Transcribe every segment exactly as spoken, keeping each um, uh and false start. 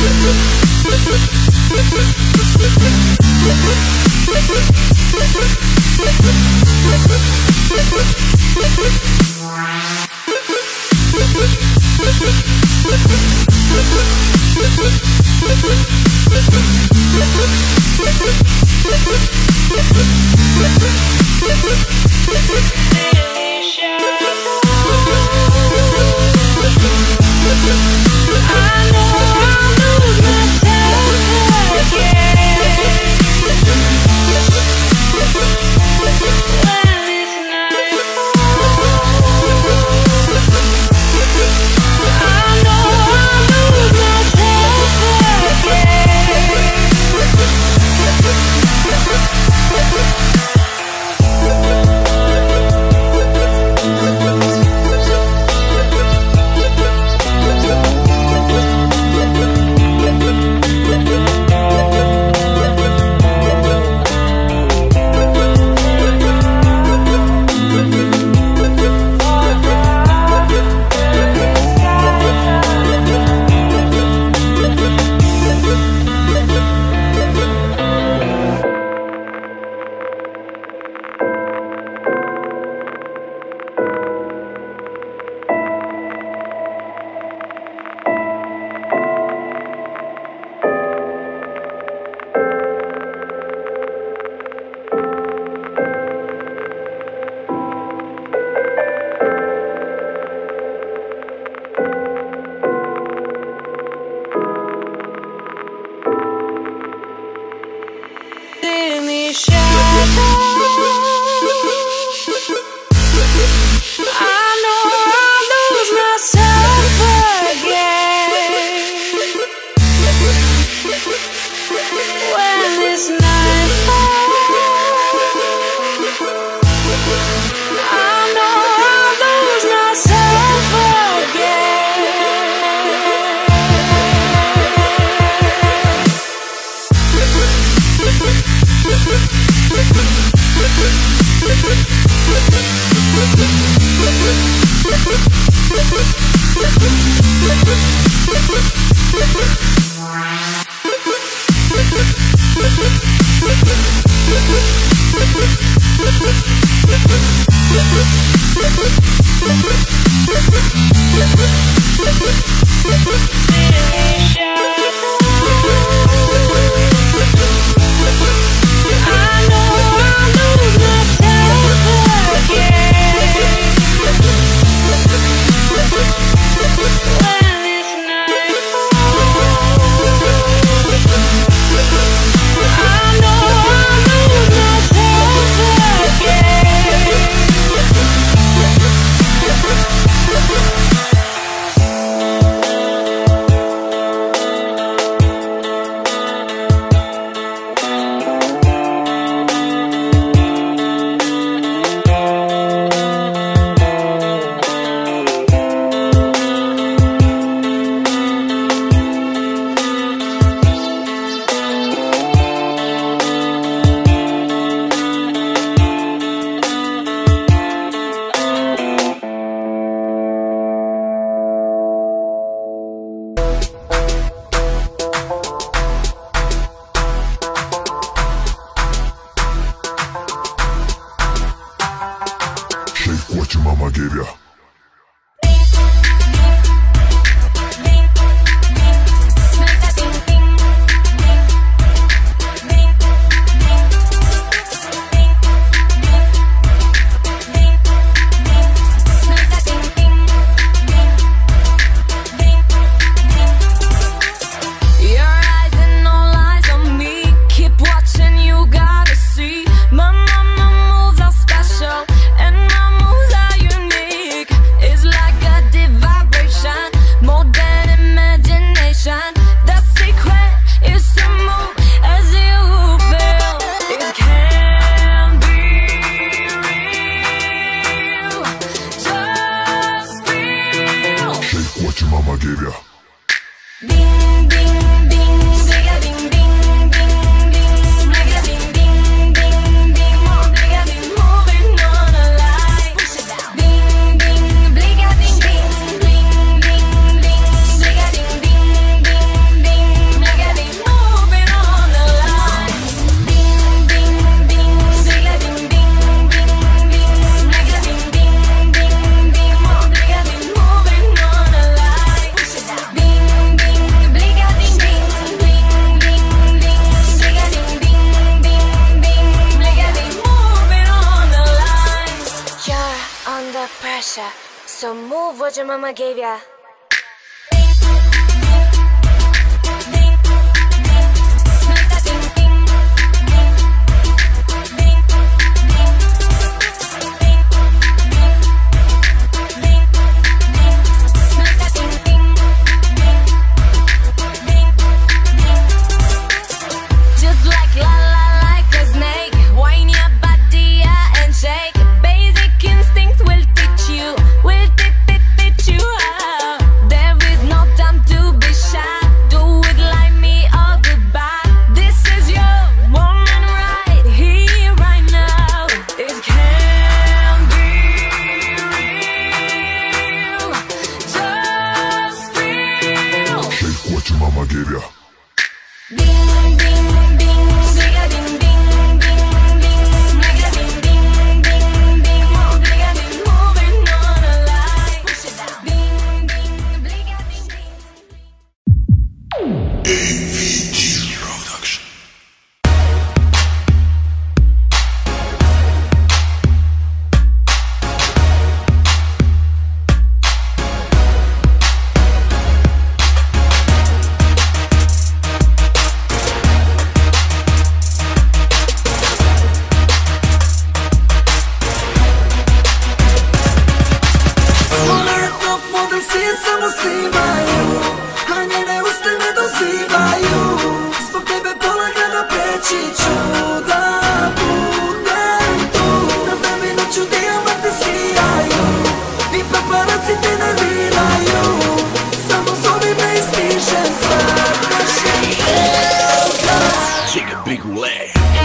My mama moves are special, and my moves are unique. what your mama gave ya. Mama gave ya. Ding ding ding, digga ding ding ding ding, digga ding ding ding ding, digga ding, moving on a line. Push it down. Ding ding, digga ding ding. A V G Production. Samo snimaju, a njene uste me dozivaju. Zbog tebe pola grada preći ću da budem tu. Na tebi noću dijamanti sijaju i paparaci te nerviraju. Samo zovi me i stižem sad našem zelda. Čega brigu le.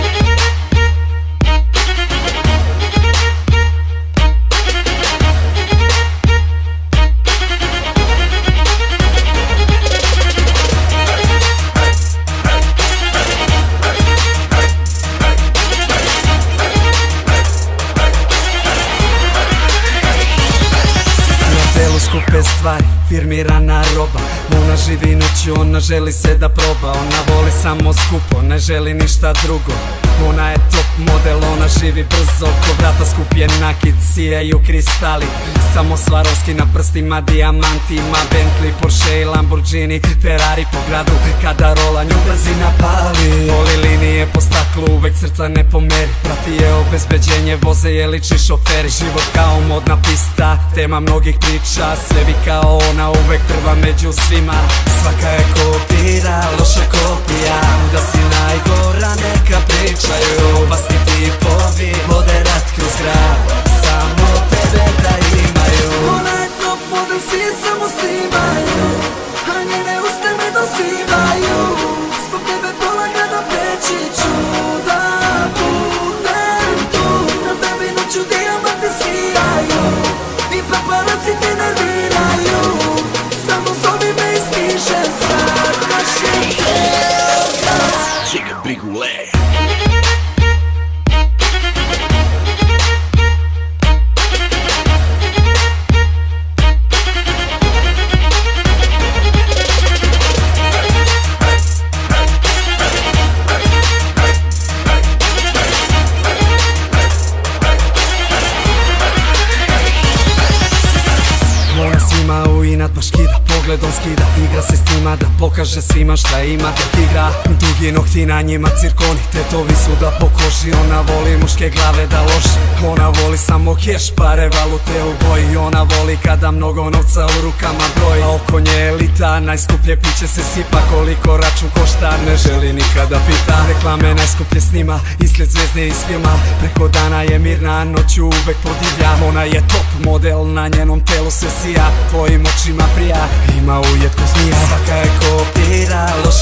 Skupe stvari, firmirana roba. Ona živi noću, ona želi se da proba. Ona voli samo skupo, ne želi ništa drugo. Ona je top model, ona živi brzo. Ko vrata skupljen nakit, sijaju kristali. Samo Swarovski na prstima, dijamanti. Ima Bentley, Porsche i Lamborghini, Ferrari po gradu. Kada rola nju brzina pali. Voli linije po staklu, uvek crtane po meri. Prati je obezbeđenje, voze je liči šoferi. Život kao modna pista, tema mnogih priča. Sve vi kao ona, uvek prva među svima. Svaka je kopira, loša kopija. Da si najgora, neka pričaju. Basni tipovi, vode rat kroz grad. Samo tebe da imaju. Ona je top model, svi je samo snimaju, a njene uste me dozivaju. Zbog tebe pola grada preći ću da budem tu. Na tebi noću dijamanti sijaju i paparaci te nerviraju. Samo zovi me i stižem sad našem zelda. Čega brigu le. Ona svima u inat baš kida, pogledom skida. Igra se s njima da pokaže svima šta ima. Dok igra, dugi nokti na njima cirkoni. Tetovi su da po koži. Ona voli muške glave da loži. Ona voli samo keš, pare, valute u boji. Ona voli kada mnogo novca u rukama broji. A oko nje elita, najskuplje piće se sipa. Koliko račun košta, ne želi nikada pita. Reklame najskuplje snima, isled zvezde iz filma. Preko dana je mirna, noću uvek podivlja. Ona je top model, na njenom telu se sija. Tvojim očima prija, ima ujet ko zmija. Svaka je kopira, loša